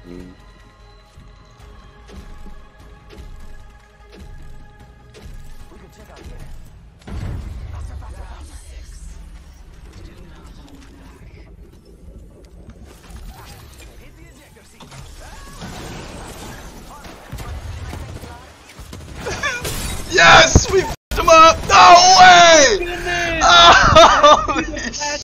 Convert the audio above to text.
Mm. We can check out here. Yes! We f***ed him up! No!